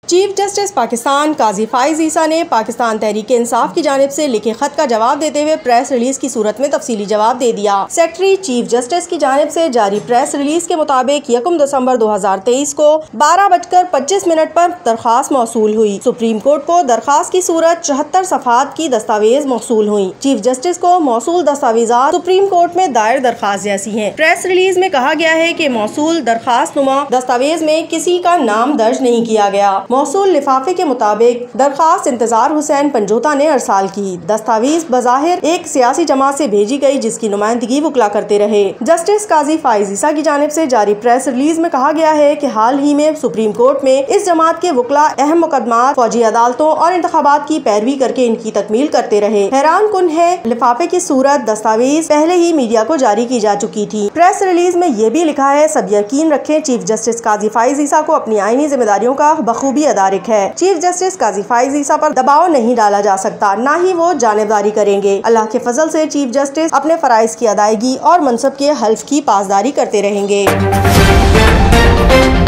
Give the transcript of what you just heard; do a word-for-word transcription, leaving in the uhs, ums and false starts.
Chief justice Pakistan Qazi Faez Isa ने पाकिस्तान तहरीक इंसाफ की जानिब से लिखे खत का जवाब देते हुए प्रेस रिलीज की सूरत में तफसीली जवाब दे दिया। सेक्रेटरी चीफ जस्टिस की जानिब से जारी प्रेस रिलीज के मुताबिक यकम दिसंबर दो हजार तेईस को बारह बजकर पच्चीस मिनट पर दरखास्त मौसूल हुई। सुप्रीम कोर्ट को दरखास्त की सूरत चौहत्तर सफात की दस्तावेज मौसूल हुई। चीफ जस्टिस को मौसूल दस्तावेजात सुप्रीम कोर्ट में दायर दरखास्त जैसी है। प्रेस रिलीज में कहा गया है की मौसूल दरखास्त नुमा दस्तावेज में किसी का नाम दर्ज नहीं किया गया। मौसूल लिफाफे के मुताबिक दरखास्त इंतजार हुसैन पंजोता ने अरसाल की। दस्तावेज बज़ाहिर एक सियासी जमात से भेजी गई जिसकी नुमाइंदगी वकला करते रहे। जस्टिस काजी फाइज ईसा की जानिब से जारी प्रेस रिलीज में कहा गया है कि हाल ही में सुप्रीम कोर्ट में इस जमात के वकला अहम मुकदमात फौजी अदालतों और इंतखाबात की पैरवी करके इनकी तकमील करते रहे। हैरान कुन है लिफाफे की सूरत दस्तावेज पहले ही मीडिया को जारी की जा चुकी थी। प्रेस रिलीज में ये भी लिखा है, सब यकीन रखें चीफ जस्टिस काजी फाइज ईसा को अपनी आईनी जिम्मेदारियों का बखूबी अदारिक है। चीफ जस्टिस काजी फाइज ईसा पर दबाव नहीं डाला जा सकता, न ही वो जानिबदारी करेंगे। अल्लाह के फजल से चीफ जस्टिस अपने फराइज की अदायगी और मनसब के हल्फ की पासदारी करते रहेंगे।